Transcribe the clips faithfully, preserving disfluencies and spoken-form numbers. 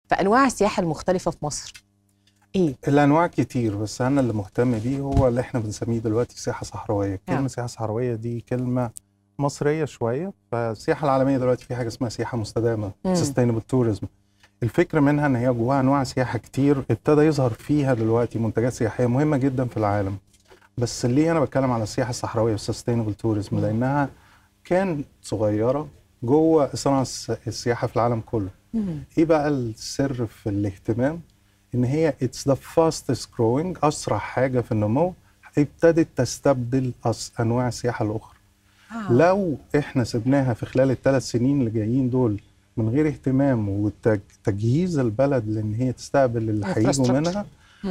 فانواع السياحه المختلفه في مصر ايه؟ الانواع كتير، بس انا اللي مهتم بيه هو اللي احنا بنسميه دلوقتي سياحه صحراويه. كلمه آه. سياحه صحراويه دي كلمه مصريه شويه، فالسياحه العالميه دلوقتي في حاجه اسمها سياحه مستدامه، سستينبل توريزم. الفكره منها ان هي جواها انواع سياحه كتير، ابتدى يظهر فيها دلوقتي منتجات سياحيه مهمه جدا في العالم. بس ليه انا بتكلم على السياحه الصحراويه والسستينبل توريزم؟ لانها كان صغيره جوه صناعه السياحه في العالم كله. مم. ايه بقى السر في الاهتمام؟ ان هي it's the fastest growing، اسرع حاجه في النمو، ابتدت تستبدل انواع السياحه الاخرى. آه. لو احنا سبناها في خلال الثلاث سنين اللي جايين دول من غير اهتمام وتجهيز البلد لان هي تستقبل اللي هيجوا منها،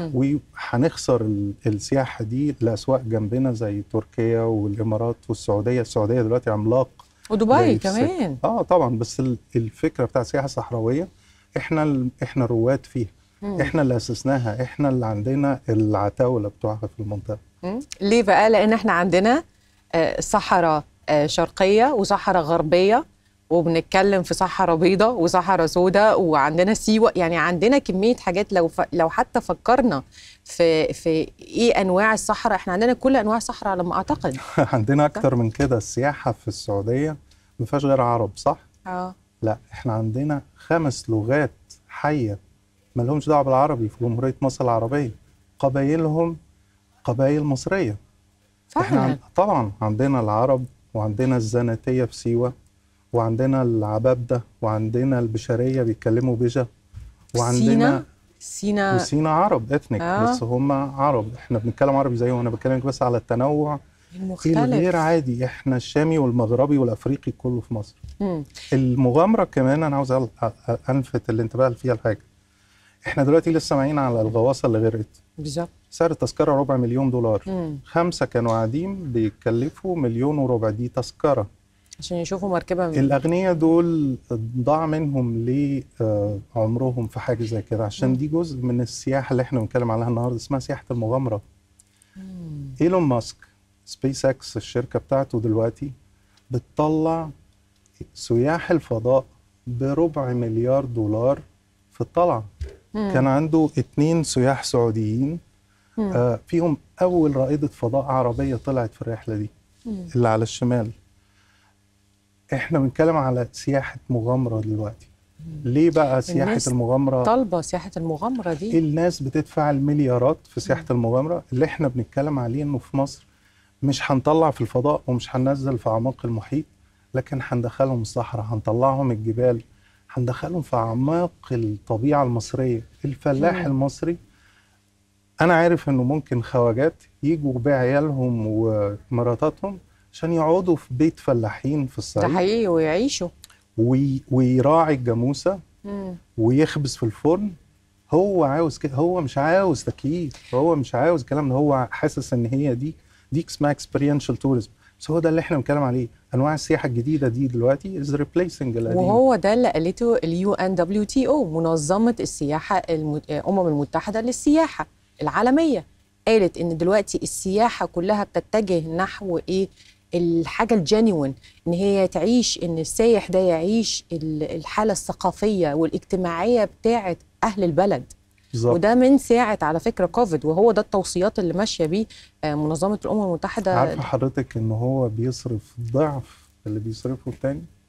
وهنخسر السياحه دي لاسواق جنبنا زي تركيا والامارات والسعوديه. السعوديه دلوقتي عملاق، ودبي كمان. اه طبعا. بس الفكره بتاعت السياحه الصحراويه احنا احنا رواد فيها. مم. احنا اللي اسسناها، احنا اللي عندنا العتاوله بتوعها في المنطقه. مم. ليه بقى؟ لان احنا عندنا آه صحراء آه شرقيه وصحراء غربيه، وبنتكلم في صحراء بيضاء وصحراء سوداء، وعندنا سيوه. يعني عندنا كميه حاجات. لو ف... لو حتى فكرنا في في ايه انواع الصحراء، احنا عندنا كل انواع الصحراء على ما اعتقد. عندنا اكتر من كده. السياحه في السعوديه ما فيهاش غير عرب، صح؟ اه لا، احنا عندنا خمس لغات حيه ما لهمش دعوه بالعربي في جمهوريه مصر العربيه، قبايلهم قبائل مصريه. فعلا. احنا طبعا عندنا العرب، وعندنا الزناتيه في سيوه، وعندنا العبابده، وعندنا البشريه بيتكلموا بجا، وعندنا سينا سينا وسينا عرب اثنيك. آه. بس هم عرب، احنا بنتكلم عربي زيهم. انا بتكلم بس على التنوع المختلف الغير عادي. احنا الشامي والمغربي والافريقي كله في مصر. مم. المغامره كمان انا عاوز الفت الانتباه فيها الحاجه. احنا دلوقتي لسه سامعين على الغواصه اللي غرقت. بالظبط. سعر التذكره ربع مليون دولار. مم. خمسه كانوا قاعدين بيكلفوا مليون وربع، دي تذكره عشان يشوفوا مركبه. من الاغنياء دول ضاع منهم ليه آه عمرهم في حاجه زي كده؟ عشان مم. دي جزء من السياحه اللي احنا بنتكلم عليها النهارده، اسمها سياحه المغامره. مم. ايلون ماسك سبيس اكس الشركه بتاعته دلوقتي بتطلع سياح الفضاء بربع مليار دولار في الطلعه. مم. كان عنده اتنين سياح سعوديين آه فيهم اول رائده فضاء عربيه طلعت في الرحله دي. مم. اللي على الشمال. احنا بنتكلم على سياحه مغامره دلوقتي. مم. ليه بقى سياحه المغامره طالبه سياحه المغامره دي؟ الناس بتدفع المليارات في سياحه مم. المغامره. اللي احنا بنتكلم عليه انه في مصر مش هنطلع في الفضاء ومش هننزل في اعماق المحيط، لكن هندخلهم الصحراء، هنطلعهم الجبال، هندخلهم في اعماق الطبيعه المصريه. الفلاح مم. المصري انا عارف انه ممكن خواجات يجوا بعيالهم ومراتاتهم عشان يقعدوا في بيت فلاحين في الصعيد. ده حقيقي، ويعيشوا وي... ويراعي الجاموسه مم. ويخبز في الفرن. هو عاوز كده، هو مش عاوز تكييف، هو مش عاوز الكلام ده. هو حاسس ان هي دي دي اسمها اكسبيرينشال توريزم. بس هو ده اللي احنا بنتكلم عليه. انواع السياحه الجديده دي دلوقتي از ريبليسنج القديم. وهو ده اللي قالته اليو ان دبليو تي او، منظمه السياحه الامم المتحده للسياحه العالميه. قالت ان دلوقتي السياحه كلها بتتجه نحو ايه؟ الحاجه الجينيون، ان هي تعيش، ان السايح ده يعيش الحاله الثقافيه والاجتماعيه بتاعه اهل البلد. بالزبط. وده من ساعه على فكره كوفيد، وهو ده التوصيات اللي ماشيه بيه منظمه الامم المتحده. عارفه حضرتك ان هو بيصرف ضعف اللي بيصرفه الثاني؟